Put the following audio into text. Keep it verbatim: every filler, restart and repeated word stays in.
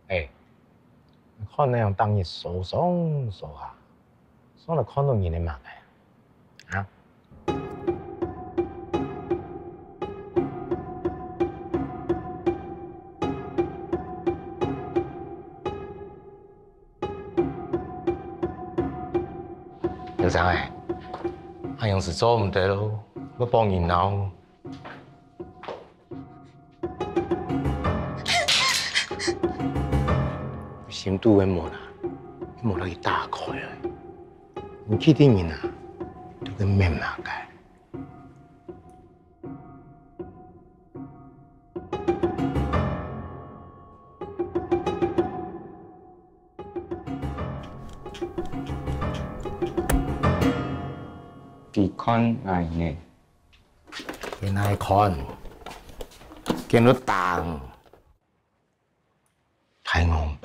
哎，看那样当日傻上傻下，上来看到你的嘛个，啊？有啥哎？阿样是做唔得咯，要帮人闹。心肚的门啊，门可以打开了。你去的人啊，都跟面嘛个。 กี่คอนไงเนี่ย见爱看，见到当，太昂